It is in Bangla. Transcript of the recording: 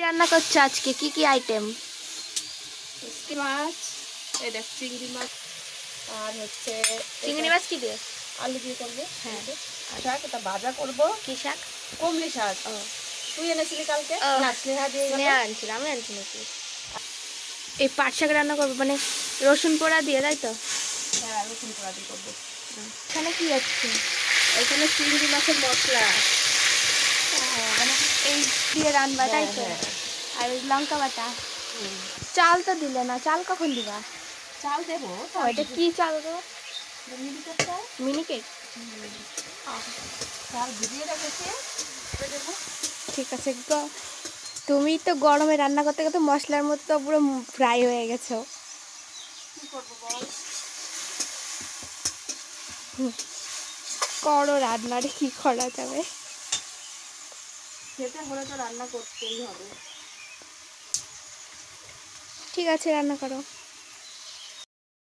রান্না করছো আজকে? কি কি আইটেম? শুটকি মাছ, এই দেখ চিংড়ি মাছ, আর হচ্ছে চিংড়ি মাছ কি দিয়ে? আলু দিয়ে করবো। হ্যাঁ। শাক, এটা ভাজা করবো। কি শাক? কমলি শাক। ও তুই এনেছিলি কালকে? ও, না, স্নেহা দিয়ে গেল। স্নেহা আনছিল, আমি আনছি নাকি? এই পাট শাক রান্না করবো মানে রসুন পোড়া দিয়ে, তাই তো? হ্যাঁ, রসুন পোড়া দিয়ে করবো। এখানে কি আছে? এখানে চিংড়ি মাছের মশলা। মানে এই দিয়ে রান্না, তাই তো? হ্যাঁ। আর ওই লঙ্কা বাটা। হুম। চাল তো দিলে না, চাল কখন দিবা? চাল দেবো। ও, এটা কি চাল গো? মিনিকেট চাল। মিনিকেট। চাল ভিজিয়ে রেখেছি, দেবো। ঠিক আছে গো। তুমি তো গরমে রান্না করতে করতে মশলার মতো পুরো ফ্রাই হয়ে গেছো। কি করবো বল? করো রান্নারে, কি করা যাবে? খেতে হলে তো রান্না করতেই হবে। ঠিক আছে, রান্না করো।